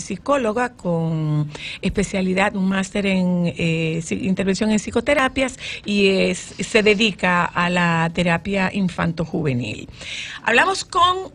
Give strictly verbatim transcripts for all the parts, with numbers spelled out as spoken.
psicóloga con especialidad, un máster en eh, intervención en psicoterapias y es, se dedica a la terapia infanto-juvenil. Hablamos con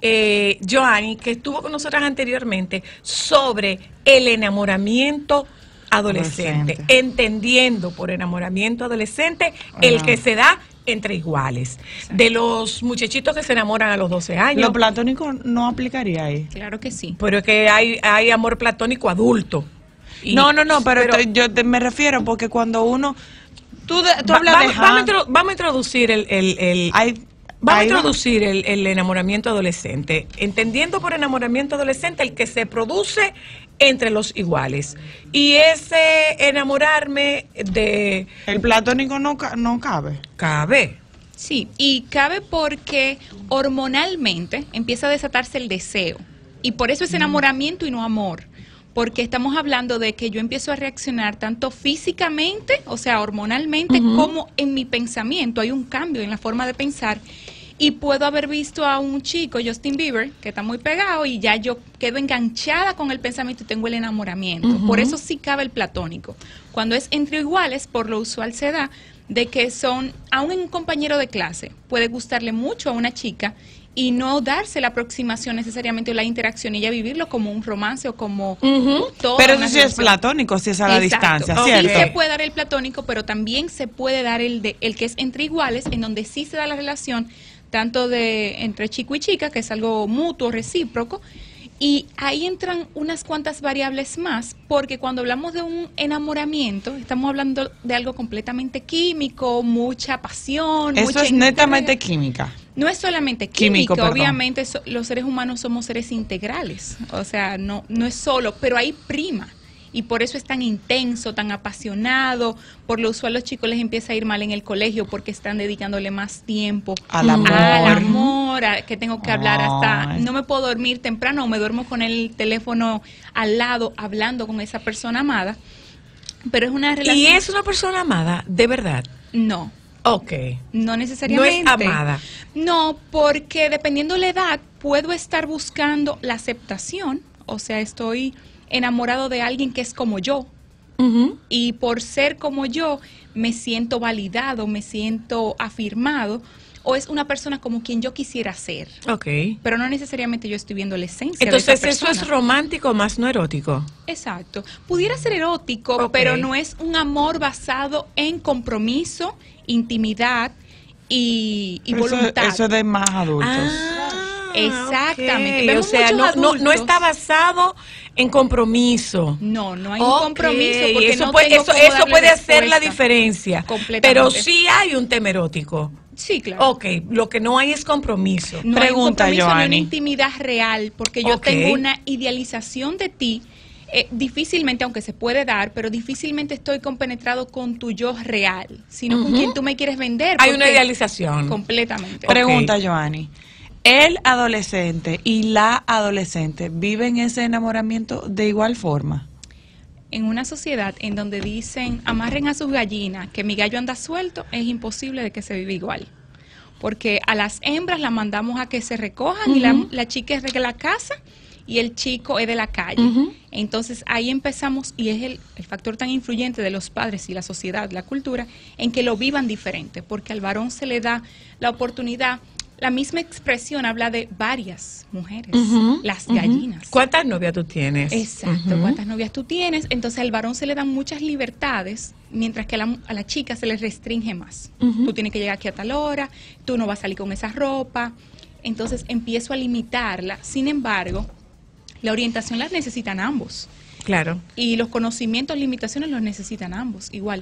eh, Joanny, que estuvo con nosotras anteriormente, sobre el enamoramiento adolescente, adolescente. entendiendo por enamoramiento adolescente ah. el que se da entre iguales. Sí. De los muchachitos que se enamoran a los doce años. ¿Lo platónico no aplicaría ahí? Claro que sí. Pero es que hay, hay amor platónico adulto. Y, no, no, no, pero, pero te, yo te, me refiero porque cuando uno... Tú, de, tú hablas va, de... Vamos, vamos, vamos a introducir el... el, el hay, Vamos a introducir el, el enamoramiento adolescente, entendiendo por enamoramiento adolescente el que se produce entre los iguales. Y ese enamorarme de... El platónico no, no cabe. Cabe. Sí, y cabe porque hormonalmente empieza a desatarse el deseo. Y por eso es enamoramiento y no amor. Porque estamos hablando de que yo empiezo a reaccionar tanto físicamente, o sea, hormonalmente, uh-huh. como en mi pensamiento. Hay un cambio en la forma de pensar. Y puedo haber visto a un chico, Justin Bieber, que está muy pegado, y ya yo quedo enganchada con el pensamiento y tengo el enamoramiento. Uh-huh. Por eso sí cabe el platónico. Cuando es entre iguales, por lo usual se da de que son, aún un compañero de clase, puede gustarle mucho a una chica y no darse la aproximación necesariamente o la interacción, y ella vivirlo como un romance o como uh-huh. todo. Pero eso sí es platónico, si es a la Exacto. distancia, ¿cierto? Sí se puede dar el platónico, pero también se puede dar el de el que es entre iguales, en donde sí se da la relación tanto de entre chico y chica, que es algo mutuo, recíproco, y ahí entran unas cuantas variables más, porque cuando hablamos de un enamoramiento, estamos hablando de algo completamente químico, mucha pasión. Eso mucha es netamente química. No es solamente químico, Químico, obviamente so, los seres humanos somos seres integrales, o sea, no, no es solo, pero hay prima. Y por eso es tan intenso, tan apasionado. Por lo usual los chicos les empieza a ir mal en el colegio porque están dedicándole más tiempo al amor, al amor a que tengo que hablar hasta, no me puedo dormir temprano o me duermo con el teléfono al lado hablando con esa persona amada. Pero es una relación... ¿Y es una persona amada, de verdad? No. Ok. No necesariamente. No es amada. No, porque dependiendo la edad puedo estar buscando la aceptación, o sea, estoy... enamorado de alguien que es como yo, uh-huh. y por ser como yo me siento validado, me siento afirmado, o es una persona como quien yo quisiera ser. Okay. Pero no necesariamente yo estoy viendo la esencia. Entonces, de esa persona. ¿eso es romántico más no erótico? Exacto. Pudiera ser erótico, okay. pero no es un amor basado en compromiso, intimidad y, y voluntad. Eso, eso es de más adultos. Ah. Exactamente. Okay. O sea, no, no, no está basado en compromiso. No, no hay okay. un compromiso porque eso no puede, tengo eso, cómo eso darle puede respuesta. hacer la diferencia. Pero sí hay un tema erótico. Sí, claro. Ok, lo que no hay es compromiso. No Pregunta, hay un compromiso ni una Joanny. intimidad real, porque yo okay. tengo una idealización de ti. Eh, difícilmente, aunque se puede dar, pero difícilmente estoy compenetrado con tu yo real, sino uh-huh. con quien tú me quieres vender. Hay una idealización. Completamente. Pregunta, okay. Joanny. ¿El adolescente y la adolescente viven ese enamoramiento de igual forma? En una sociedad en donde dicen amarren a sus gallinas, que mi gallo anda suelto, es imposible de que se viva igual. Porque a las hembras las mandamos a que se recojan uh-huh. y la, la chica es de la casa y el chico es de la calle. Uh-huh. Entonces ahí empezamos, y es el, el factor tan influyente de los padres y la sociedad, la cultura, en que lo vivan diferente, porque al varón se le da la oportunidad. La misma expresión habla de varias mujeres, uh-huh, las gallinas. Uh-huh. ¿Cuántas novias tú tienes? Exacto, uh-huh. ¿cuántas novias tú tienes? Entonces al varón se le dan muchas libertades, mientras que a la, a la chica se le restringe más. Uh-huh. Tú tienes que llegar aquí a tal hora, tú no vas a salir con esa ropa. Entonces empiezo a limitarla. Sin embargo, la orientación la necesitan ambos. Claro. Y los conocimientos, limitaciones los necesitan ambos, igual.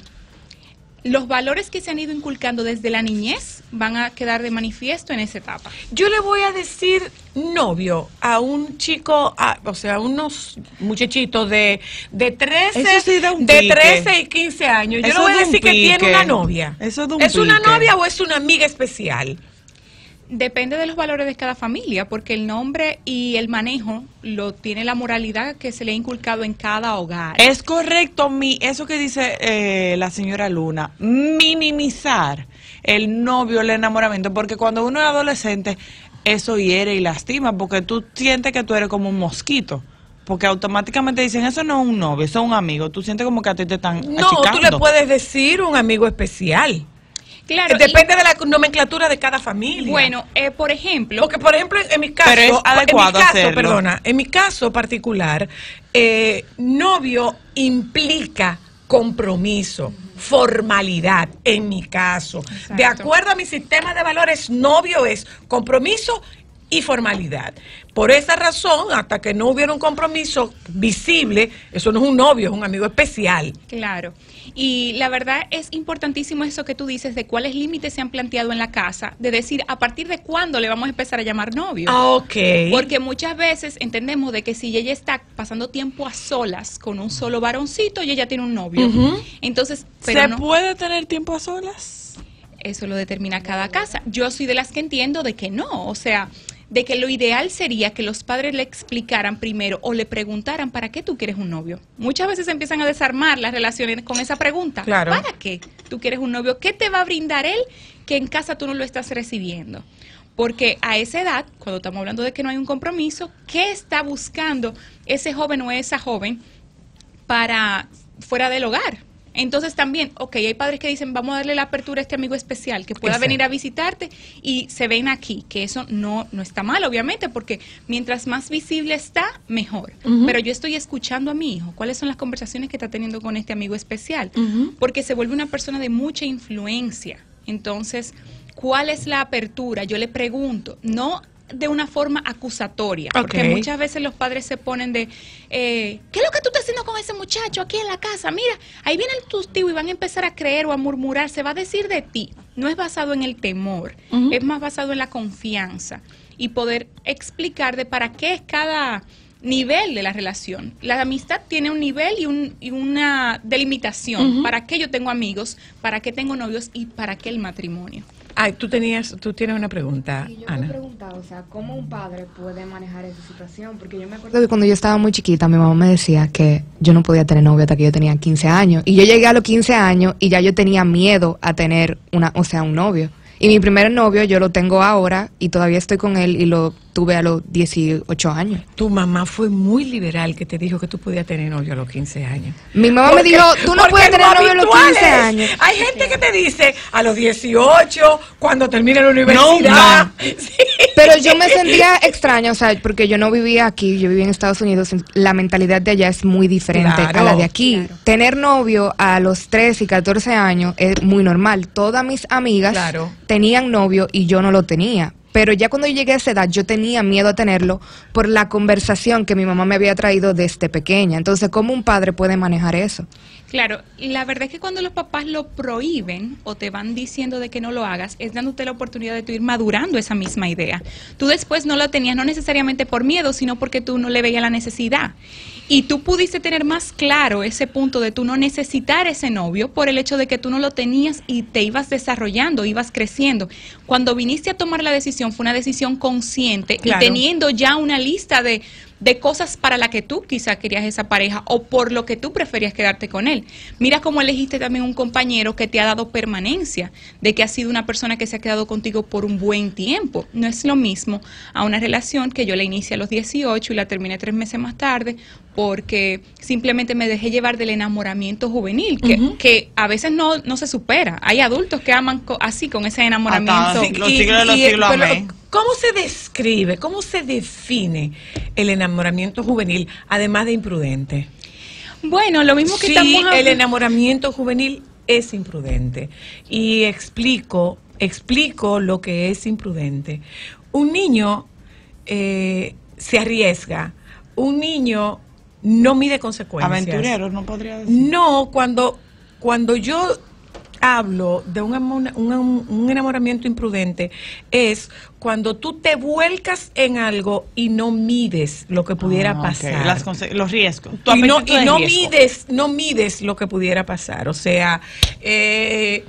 Los valores que se han ido inculcando desde la niñez van a quedar de manifiesto en esa etapa. Yo le voy a decir novio a un chico, a, o sea, a unos muchachitos de, de trece, sí da un de pique. trece y quince años. Yo Eso le voy a da un decir que pique. tiene una novia. Eso da un ¿Es una pique. novia o es una amiga especial? Depende de los valores de cada familia, porque el nombre y el manejo lo tiene la moralidad que se le ha inculcado en cada hogar. Es correcto, mi, eso que dice eh, la señora Luna, minimizar el novio, el enamoramiento, porque cuando uno es adolescente, eso hiere y lastima, porque tú sientes que tú eres como un mosquito. porque automáticamente dicen, eso no es un novio, eso es un amigo. Tú sientes como que a ti te están No, achicando. tú le puedes decir un amigo especial. Claro, Depende y, de la nomenclatura de cada familia. Bueno, eh, por ejemplo... Porque, por ejemplo, en mi caso, Pero es adecuado en mi caso, hacerlo. perdona, en mi caso particular, eh, novio implica compromiso, formalidad, en mi caso. Exacto. De acuerdo a mi sistema de valores, novio es compromiso y formalidad. Por esa razón, hasta que no hubiera un compromiso visible, eso no es un novio, es un amigo especial. Claro. Y la verdad es importantísimo eso que tú dices de cuáles límites se han planteado en la casa, de decir a partir de cuándo le vamos a empezar a llamar novio. Ah, ok. Porque muchas veces entendemos de que si ella está pasando tiempo a solas con un solo varoncito, ella ya tiene un novio. Ujú. Entonces, pero ¿Se no, puede tener tiempo a solas? eso lo determina cada casa. Yo soy de las que entiendo de que no, o sea, de que lo ideal sería que los padres le explicaran primero o le preguntaran ¿para qué tú quieres un novio? Muchas veces empiezan a desarmar las relaciones con esa pregunta. Claro. ¿Para qué tú quieres un novio? ¿Qué te va a brindar él que en casa tú no lo estás recibiendo? Porque a esa edad, cuando estamos hablando de que no hay un compromiso, ¿qué está buscando ese joven o esa joven para fuera del hogar? Entonces también, ok, hay padres que dicen, vamos a darle la apertura a este amigo especial, que pueda Exacto. venir a visitarte y se ven aquí, que eso no, no está mal, obviamente, porque mientras más visible está, mejor. Ujú. Pero yo estoy escuchando a mi hijo, cuáles son las conversaciones que está teniendo con este amigo especial, Ujú. porque se vuelve una persona de mucha influencia. Entonces, ¿cuál es la apertura? Yo le pregunto, no de una forma acusatoria, porque Ok. muchas veces los padres se ponen de, eh, ¿qué es lo que tú estás haciendo con ese muchacho aquí en la casa? Mira, ahí vienen tus tíos y van a empezar a creer o a murmurar, se va a decir de ti. No es basado en el temor, Ujú. es más basado en la confianza y poder explicar de para qué es cada nivel de la relación. La amistad tiene un nivel y, un, y una delimitación. Ujú. ¿Para qué yo tengo amigos? ¿Para qué tengo novios? ¿Y para qué el matrimonio? Ay, tú tenías, tú tienes una pregunta, Y yo me Ana. preguntaba, o sea, ¿cómo un padre puede manejar esa situación? Porque yo me acuerdo que cuando yo estaba muy chiquita, mi mamá me decía que yo no podía tener novio hasta que yo tenía quince años. Y yo llegué a los quince años y ya yo tenía miedo a tener una, o sea, un novio. Y mi primer novio yo lo tengo ahora y todavía estoy con él y lo tuve a los dieciocho años. Tu mamá fue muy liberal que te dijo que tú podías tener novio a los quince años. Mi mamá me Porque- dijo, tú no porque puedes tener lo novio a los habitual quince es- años. Hay gente que te dice a los dieciocho, cuando termine la universidad. Sí. Pero yo me sentía extraña, o sea, porque yo no vivía aquí, yo vivía en Estados Unidos, la mentalidad de allá es muy diferente Claro. a la de aquí. Claro. Tener novio a los trece y catorce años es muy normal. Todas mis amigas Claro. tenían novio y yo no lo tenía. Pero ya cuando yo llegué a esa edad, yo tenía miedo a tenerlo por la conversación que mi mamá me había traído desde pequeña. Entonces, ¿cómo un padre puede manejar eso? Claro, y la verdad es que cuando los papás lo prohíben o te van diciendo de que no lo hagas, es dándote la oportunidad de tú ir madurando esa misma idea. Tú después no lo tenías no necesariamente por miedo, sino porque tú no le veías la necesidad. Y tú pudiste tener más claro ese punto de tú no necesitar ese novio por el hecho de que tú no lo tenías y te ibas desarrollando, ibas creciendo. Cuando viniste a tomar la decisión fue una decisión consciente Claro. y teniendo ya una lista de, de cosas para la que tú quizás querías esa pareja o por lo que tú preferías quedarte con él. Mira cómo elegiste también un compañero que te ha dado permanencia, de que ha sido una persona que se ha quedado contigo por un buen tiempo. No es lo mismo a una relación que yo la inicié a los dieciocho y la terminé tres meses más tarde porque simplemente me dejé llevar del enamoramiento juvenil, que, Ujú. que a veces no, no se supera. Hay adultos que aman co- así, con ese enamoramiento. Hasta Sí, los siglos de los y- siglos, pero, amén. ¿cómo se describe, cómo se define el enamoramiento juvenil, además de imprudente? Bueno, lo mismo que Sí, estamos el hablando- enamoramiento juvenil es imprudente. Y explico, explico lo que es imprudente. Un niño eh, se arriesga, un niño no mide consecuencias. Aventureros, no podría decir. No, cuando, cuando yo hablo de un, amor- un, un enamoramiento imprudente, es cuando tú te vuelcas en algo y no mides lo que pudiera Ah, ok. pasar. Las conse- los riesgos. Tu Y no, apetito y de no riesgo. mides, no mides lo que pudiera pasar. O sea, eh,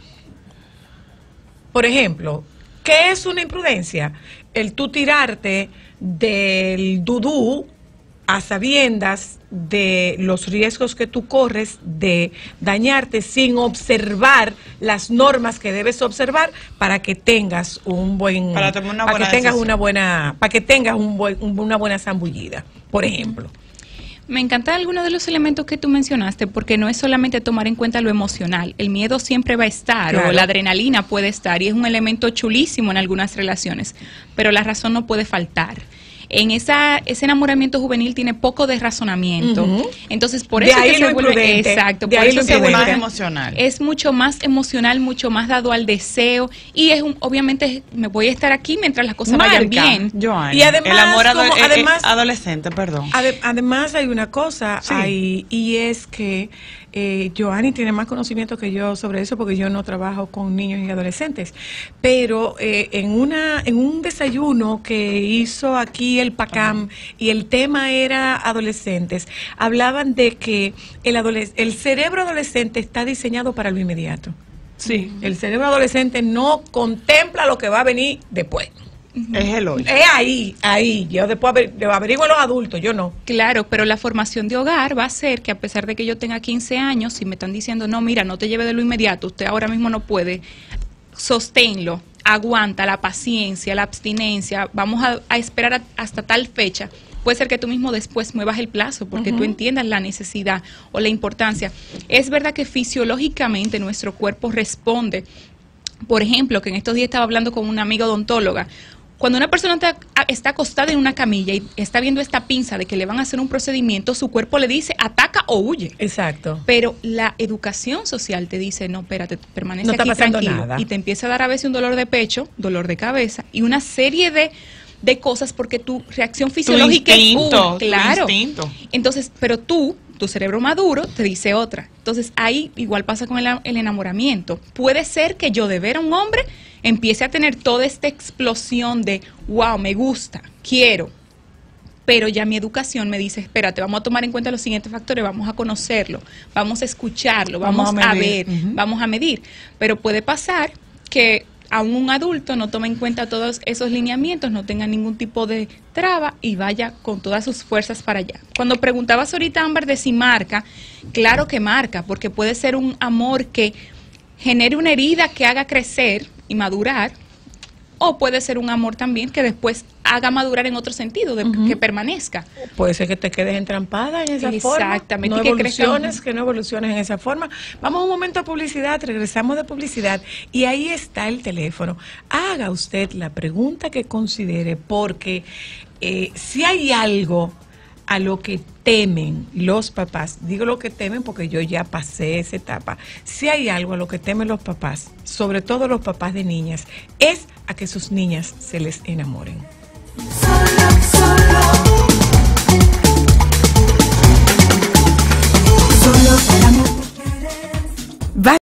por ejemplo, ¿qué es una imprudencia? El tú tirarte del dudú a sabiendas de los riesgos que tú corres de dañarte sin observar las normas que debes observar para que tengas un buen Para tomar una para buena que tengas decisión. una buena para que tengas un buen, un- una buena zambullida, por ejemplo. Me encantan algunos de los elementos que tú mencionaste, porque no es solamente tomar en cuenta lo emocional. El miedo siempre va a estar, Claro. o la adrenalina puede estar, y es un elemento chulísimo en algunas relaciones, pero la razón no puede faltar. En esa, ese enamoramiento juvenil tiene poco de razonamiento. Ujú. Entonces, por De eso ahí que lo se vuelve imprudente. exacto, De por ahí eso lo se imprudente. vuelve Más emocional. Es mucho más emocional, mucho más dado al deseo, y es un, obviamente me voy a estar aquí mientras las cosas vayan Marca, bien. Joanny, Y además, el amor ado- como- eh, eh, además- adolescente, perdón. Ade- además hay una cosa Sí. ahí, y es que eh, Joanny tiene más conocimiento que yo sobre eso porque yo no trabajo con niños y adolescentes, pero eh, en una en un desayuno que hizo aquí el PACAM y el tema era adolescentes, hablaban de que el adoles- el cerebro adolescente está diseñado para lo inmediato. Sí, El cerebro adolescente no contempla lo que va a venir después. es el hoy. Es ahí, ahí. Yo después aver- lo averiguo a los adultos, yo no. Claro, pero la formación de hogar va a ser que a pesar de que yo tenga quince años, si me están diciendo, no, mira, no te lleve de lo inmediato, usted ahora mismo no puede, sosténlo, aguanta la paciencia, la abstinencia, vamos a, a esperar a- hasta tal fecha. Puede ser que tú mismo después muevas el plazo porque tú entiendas la necesidad o la importancia. Es verdad que fisiológicamente nuestro cuerpo responde. Por ejemplo, que en estos días estaba hablando con una amiga odontóloga. Cuando una persona está, está acostada en una camilla y está viendo esta pinza de que le van a hacer un procedimiento, su cuerpo le dice ataca o huye. Exacto. Pero la educación social te dice, no, espérate, permanece No está aquí pasando tranquilo. nada. Y te empieza a dar a veces un dolor de pecho, dolor de cabeza y una serie de, de cosas porque tu reacción fisiológica instinto, es tu uh, claro. instinto. Entonces, pero tú, tu cerebro maduro, te dice otra. Entonces, ahí igual pasa con el, el enamoramiento. Puede ser que yo de ver a un hombre empiece a tener toda esta explosión de, wow, me gusta, quiero. Pero ya mi educación me dice, espérate, vamos a tomar en cuenta los siguientes factores, vamos a conocerlo, vamos a escucharlo, vamos, Vamos a a, medir. ver, Ujú. vamos a medir. Pero puede pasar que aún un adulto no tome en cuenta todos esos lineamientos, no tenga ningún tipo de traba y vaya con todas sus fuerzas para allá. Cuando preguntabas ahorita, Ámbar, de si marca, claro que marca, porque puede ser un amor que genere una herida que haga crecer y madurar, o puede ser un amor también que después haga madurar en otro sentido, de, Ujú. que permanezca. Puede ser que te quedes entrampada en esa forma. Exactamente, No y que crezca evoluciones, un- que no evoluciones en esa forma. Vamos un momento a publicidad, regresamos de publicidad y ahí está el teléfono. Haga usted la pregunta que considere, porque eh, si hay algo a lo que temen los papás, digo lo que temen porque yo ya pasé esa etapa, si hay algo a lo que temen los papás, sobre todo los papás de niñas, es a que sus niñas se les enamoren. Solo para